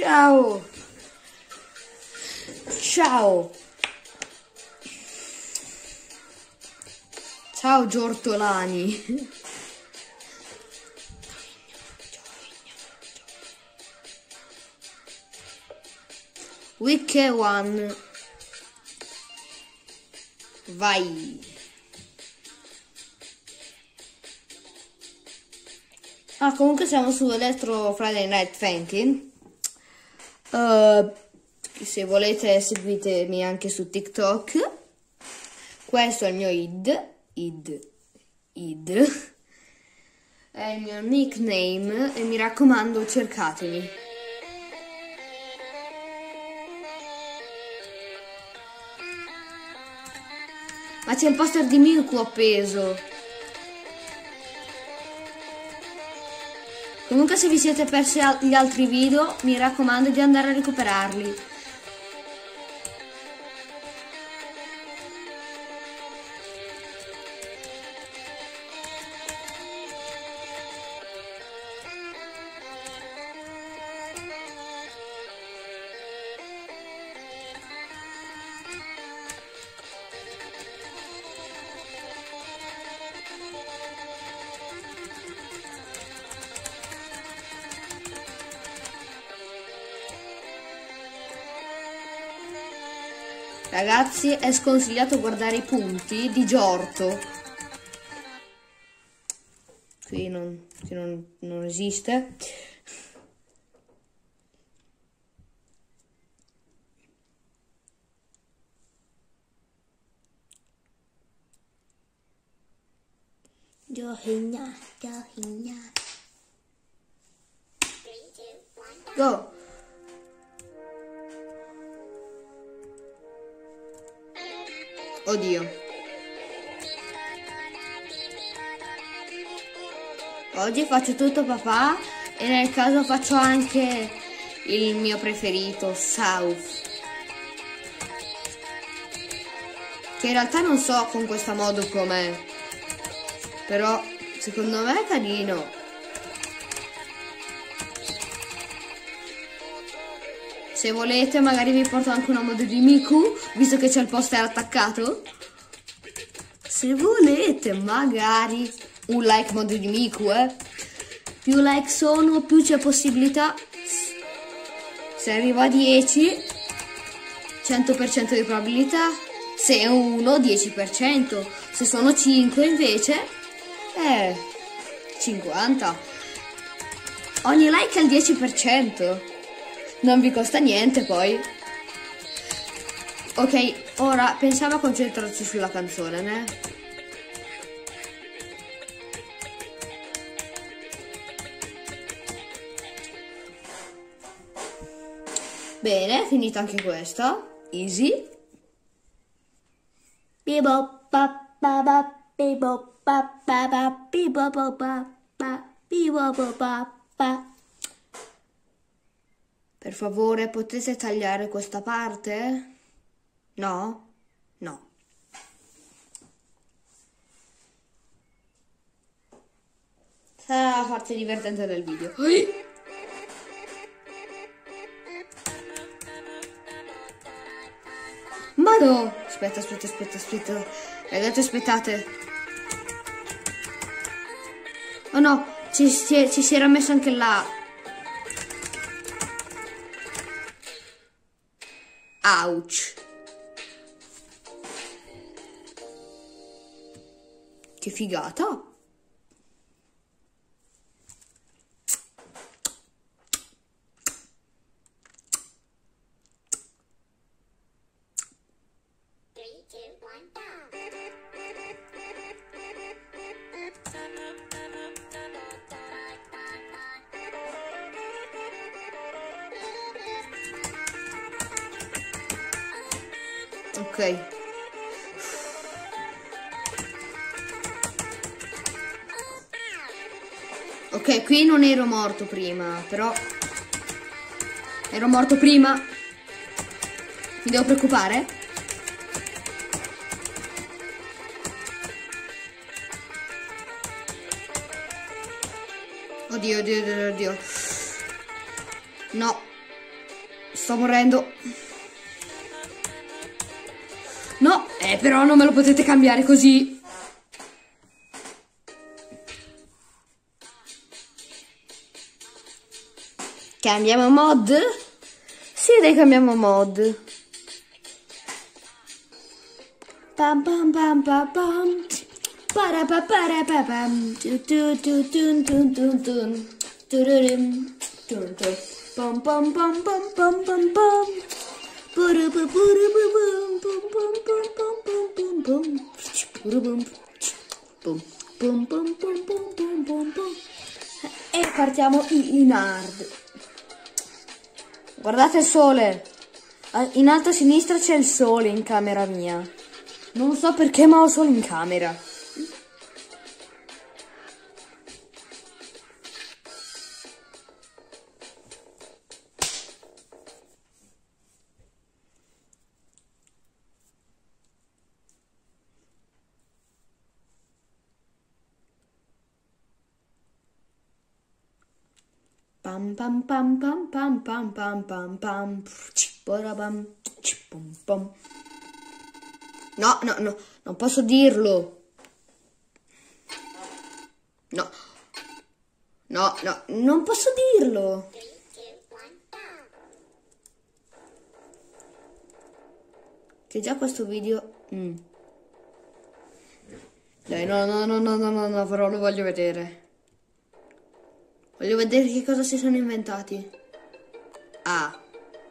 Ciao. Ciao. Ciao Giortolani. Week 1. Vai. Ah, comunque siamo su Electro Friday Night Funkin'. Se volete seguitemi anche su TikTok. Questo è il mio id. È il mio nickname e mi raccomando cercatemi. Ma c'è il poster di Miku appeso. Comunque se vi siete persi gli altri video, mi raccomando di andare a recuperarli. Ragazzi, è sconsigliato guardare i punti di Giorto. Qui non esiste. Go. Oddio. Oggi faccio tutto papà e nel caso faccio anche il mio preferito, South. Che in realtà non so con questa modo com'è, però secondo me è carino. Se volete magari vi porto anche una mod di Miku, visto che c'è il poster attaccato. Se volete magari un like mod di Miku, più like sono, più c'è possibilità. Se arrivo a 10, 100% di probabilità. Se è 1, 10%. Se sono 5 invece, 50. Ogni like è il 10%. Non vi costa niente poi. Ok, ora pensiamo a concentrarci sulla canzone, né? Bene, finita anche questa. Easy. Bibo pa pa pa bibo pa pa pa bibo pa pa bibo pa pa. Per favore, potete tagliare questa parte? No? No. Sarà la parte divertente del video. Madò! Aspetta. Ragazzi, aspettate. Oh no, ci si era messo anche là. Ouch. Che figata. Ok. Ok, qui non ero morto prima, però ero morto prima. Mi devo preoccupare? Oddio. No. Sto morendo. No, però non me lo potete cambiare così. Cambiamo mod? Sì, dai, cambiamo mod. Pam pam pam pam pam. Para pa para pa pam. Tu tu tu tun tun tun tun. Tururum. Tun tun. Pam pam pam pam pam pam pam. Puru pu puru pu pum pum pum pum pum pum pum. Puru pum. Pum pum pum pum pum pum pum pum. E partiamo in hard. Guardate il sole. In alto a sinistra c'è il sole in camera mia. Non so perché, ma ho sole in camera. Pam pam pam pam pam pam pam pam pam. Pam pam. No, no, no, non posso dirlo. No. No, no, non posso dirlo. Che già questo video... Dai, no, no, no, no, no, no, no, però lo voglio vedere. Voglio vedere che cosa si sono inventati. Ah.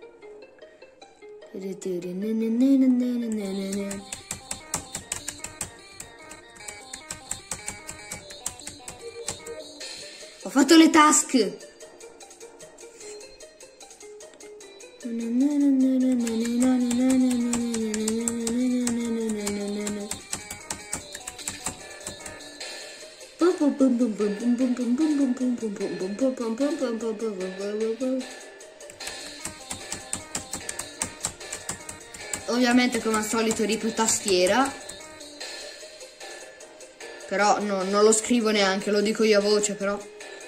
Ho fatto le task. Ovviamente come al solito ripiù tastiera. Però no, non lo scrivo neanche, lo dico io a voce però.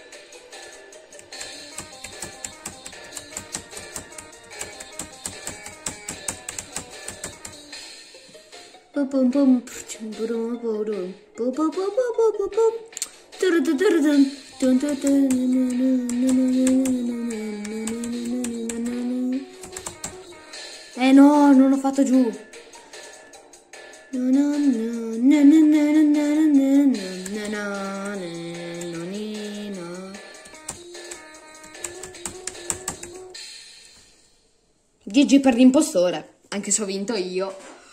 No, non l'ho fatto giù. GG per l'impostore, anche se ho vinto io.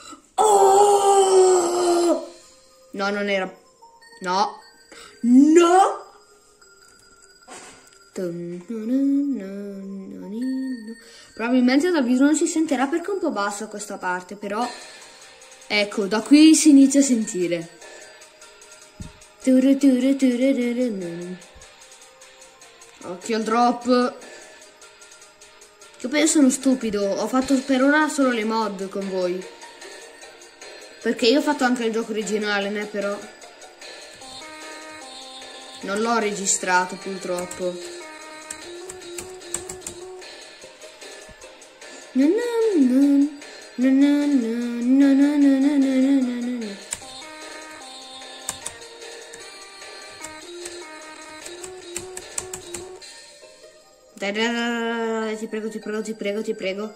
Oh! No, non era... No. No! Probabilmente dal viso non si sentirà perché è un po' bassa questa parte, però... Ecco, da qui si inizia a sentire. Occhio al drop. Che poi io sono stupido, ho fatto per ora solo le mod con voi. Perché io ho fatto anche il gioco originale, né però. Non l'ho registrato purtroppo. Dai, ti prego, ti prego, ti prego, ti prego.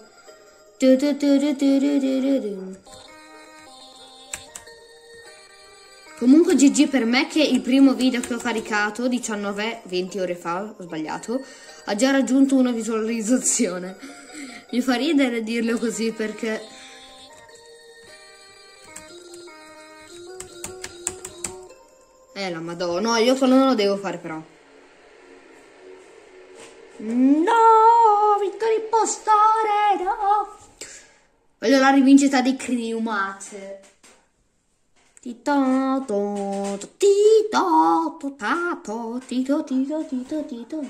Comunque GG per me che il primo video che ho caricato 19-20 ore fa, ho sbagliato, ha già raggiunto una visualizzazione. Mi fa ridere dirlo così perché... la madonna, no, io quello non lo devo fare però. No, vittoria impostore, no. Voglio la rivincita di Criumate. Tito, tito, tato, tito, tito, tito, tito.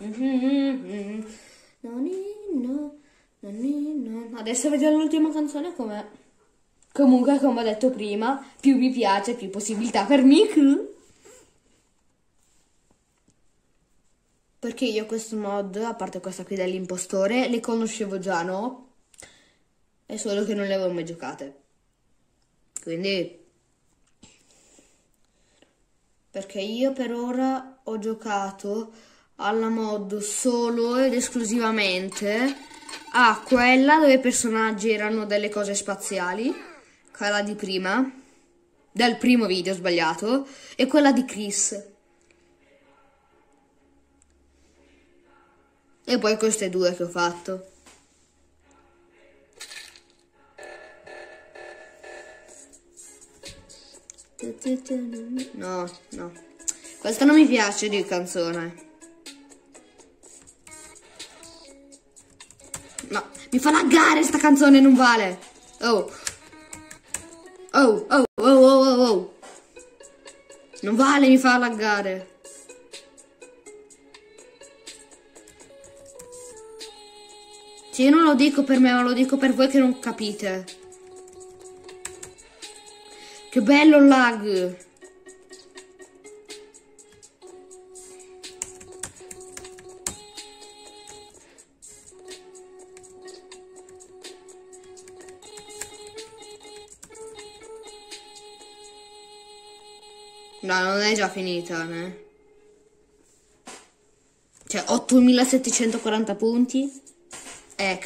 Adesso vediamo l'ultima canzone com'è. Comunque, come ho detto prima, più mi piace, più possibilità per Miku. Perché io questo mod, a parte questa qui dell'impostore, le conoscevo già, no? È solo che non le avevo mai giocate. Quindi... Perché io per ora ho giocato alla mod solo ed esclusivamente a quella dove i personaggi erano delle cose spaziali, quella di prima, del primo video sbagliato, e quella di Chris. E poi queste due che ho fatto. No, no. Questa non mi piace di canzone. No, mi fa laggare sta canzone, non vale. Oh. Oh, oh, oh, oh, oh, oh. Non vale, mi fa laggare. Sì, io non lo dico per me, ma lo dico per voi che non capite. Che bello il lag. No, non è già finita, né? Cioè, 8740 punti. Ecco.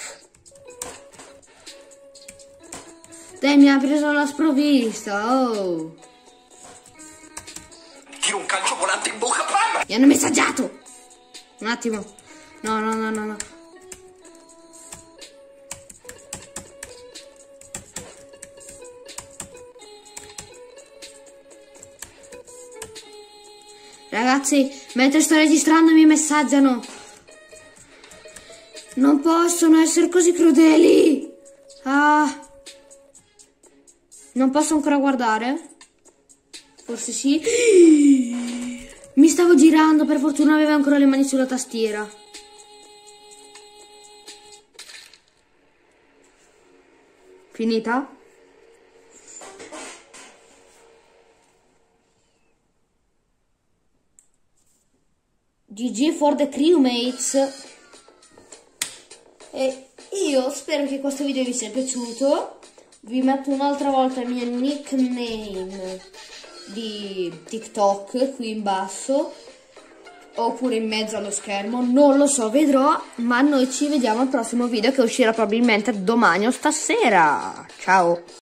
Dai, mi ha preso la sprovvista, oh. Tiro un calcio volante in bocca, pam! Mi hanno messaggiato. Un attimo. No, no, no, no, no. Ragazzi, mentre sto registrando mi messaggiano. Non possono essere così crudeli. Ah. Non posso ancora guardare? Forse sì. Mi stavo girando, per fortuna avevo ancora le mani sulla tastiera. Finita? GG for the crewmates. E io spero che questo video vi sia piaciuto. Vi metto un'altra volta il mio nickname di TikTok qui in basso, oppure in mezzo allo schermo, non lo so, vedrò. Ma noi ci vediamo al prossimo video che uscirà probabilmente domani o stasera. Ciao!